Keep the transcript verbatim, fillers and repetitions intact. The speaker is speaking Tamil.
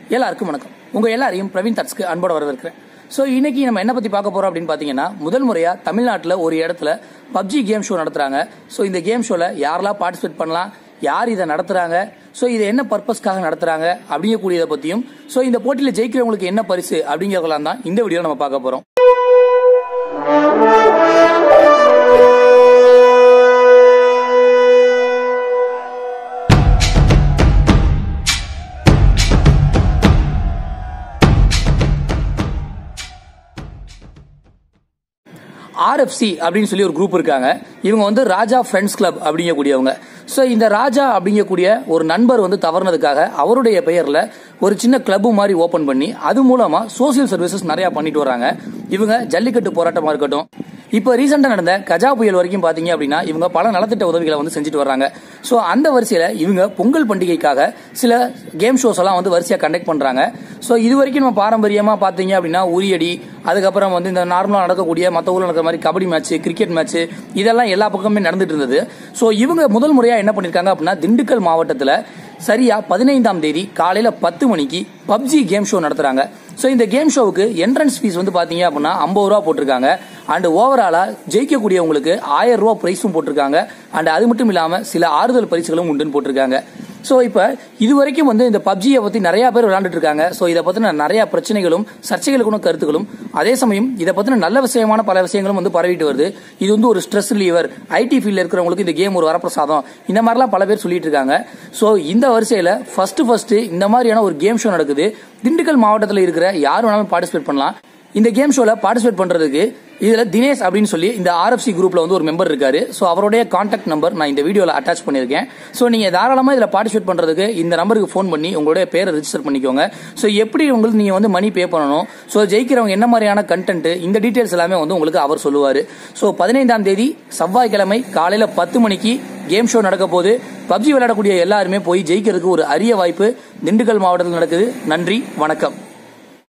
எல்லாருக்கும் வணக்கம். உங்க எல்லாரையும் பிரவீன் தட்ஸ்க்கு அன்போட வரவேற்கிறேன். ஸோ இன்னைக்கு நம்ம என்ன பத்தி பார்க்க போறோம் அப்படின்னு பாத்தீங்கன்னா, முதல் முறையா தமிழ்நாட்டில் ஒரு இடத்துல பப்ஜி கேம் ஷோ நடத்துறாங்க. ஸோ இந்த கேம் ஷோல யாரெல்லாம் பார்ட்டிசிபேட் பண்ணலாம், யார் இதை நடத்துறாங்க, ஸோ இதை என்ன பர்பஸ்க்காக நடத்துறாங்க அப்படிங்கக்கூடியதை பத்தியும், ஸோ இந்த போட்டியில் ஜெயிக்கிறவங்களுக்கு என்ன பரிசு அப்படிங்கிறதெல்லாம் தான் இந்த வீடியோ நம்ம பார்க்க போறோம். ஆர் எஃப் சி அப்படின்னு சொல்லி ஒரு குரூப் இருக்காங்க. இவங்க வந்து ராஜா ஃப்ரெண்ட்ஸ் கிளப் அப்படிங்கக்கூடியவங்க. ஸோ இந்த ராஜா அப்படிங்கக்கூடிய ஒரு நண்பர் வந்து தவறுனதுக்காக அவருடைய பெயர்ல ஒரு சின்ன கிளப் மாதிரி ஓபன் பண்ணி அது மூலமா சோசியல் சர்வீசஸ் நிறைய பண்ணிட்டு வராங்க. இவங்க ஜல்லிக்கட்டு போராட்டமா இருக்கட்டும், இப்போ ரீசெண்டா நடந்த கஜா புயல் வரைக்கும் பாத்தீங்க அப்படின்னா இவங்க பல நலத்திட்ட உதவிகளை வந்து செஞ்சுட்டு வர்றாங்க. ஸோ அந்த வரிசையில இவங்க பொங்கல் பண்டிகைக்காக சில கேம் ஷோஸ் எல்லாம் வந்து வரிசையா கண்டக்ட் பண்றாங்க. ஸோ இது வரைக்கும் நம்ம பாரம்பரியமா பாத்தீங்க அப்படின்னா உரியடி, அதுக்கப்புறம் வந்து இந்த நார்மலா நடக்கக்கூடிய மற்ற ஊர்ல நடக்கிற மாதிரி கபடி மேட்ச், கிரிக்கெட் மேட்ச் இதெல்லாம் எல்லா பக்கமே நடந்துட்டு இருந்தது. ஸோ இவங்க முதல் முறையா என்ன பண்ணிருக்காங்க அப்படின்னா, திண்டுக்கல் மாவட்டத்துல சரியா பதினைந்தாம் தேதி காலையில பத்து மணிக்கு பப்ஜி கேம் ஷோ நடத்துறாங்க. ஸோ இந்த கேம் ஷோவுக்கு என்ட்ரன்ஸ் ஃபீஸ் வந்து பாத்தீங்க அப்படின்னா ஐம்பது ரூபா போட்டிருக்காங்க. அண்ட் ஓவராலா ஜெயிக்கக்கூடியவங்களுக்கு ஆயிரம் ரூபாய் பிரைஸும் போட்டிருக்காங்க. அண்ட் அது மட்டும் இல்லாம சில ஆறுதல் பரிசுகளும் உண்டுன்னு போட்டிருக்காங்க. ஸோ இப்போ இது வரைக்கும் வந்து இந்த பப்ஜியை பத்தி நிறைய பேர் விளையாண்டுட்டு இருக்காங்க. ஸோ இதை பத்தின நிறைய பிரச்சனைகளும் சர்ச்சைகளுக்கும் கருத்துக்களும், அதே சமயம் இதை பத்தின நல்ல விஷயமான பல விஷயங்களும் வந்து பரவிட்டு வருது. இது வந்து ஒரு ஸ்ட்ரெஸ் ரிலீவர், ஐடி ஃபீல்ட்ல இருக்கிறவங்களுக்கு இந்த கேம் ஒரு வரப்பிரசாதம், இந்த மாதிரிலாம் பல பேர் சொல்லிட்டு இருக்காங்க. ஸோ இந்த வரிசையில ஃபர்ஸ்ட் ஃபர்ஸ்ட் இந்த மாதிரியான ஒரு கேம் ஷோ நடக்குது. திண்டுக்கல் மாவட்டத்தில் இருக்கிற யார் வேணாலும் பார்ட்டிசிபேட் பண்ணலாம். இந்த கேம் ஷோல பார்ட்டிசிபேட் பண்றதுக்கு இதுல தினேஷ் அப்படின்னு சொல்லி இந்த ஆர் எஃப் சி குரூப்ல வந்து ஒரு மெம்பர் இருக்காரு. சோ அவருடைய கான்டாக்ட் நம்பர் நான் இந்த வீடியோல அட்டாச் பண்ணிருக்கேன். சோ நீங்க தாராளமா இதுல பார்ட்டிசிபேட் பண்றதுக்கு இந்த நம்பருக்கு போன் பண்ணி உங்களுடைய பேரை ரெஜிஸ்டர் பண்ணிக்கோங்க. சோ எப்படி உங்களுக்கு நீங்க வந்து மணி பே பண்ணணும், சோ ஜெயிக்கிறவங்க என்ன மாதிரியான கண்டென்ட், இந்த டீடைல்ஸ் எல்லாமே வந்து உங்களுக்கு அவர் சொல்லுவாரு. சோ பதினைந்தாம் தேதி செவ்வாய்க்கிழமை காலையில பத்து மணிக்கு கேம் ஷோ நடக்க போது. பப்ஜி விளையாடக்கூடிய எல்லாருமே போய் ஜெயிக்கிறதுக்கு ஒரு அரிய வாய்ப்பு திண்டுக்கல் மாவட்டத்தில் நடக்குது. நன்றி, வணக்கம்.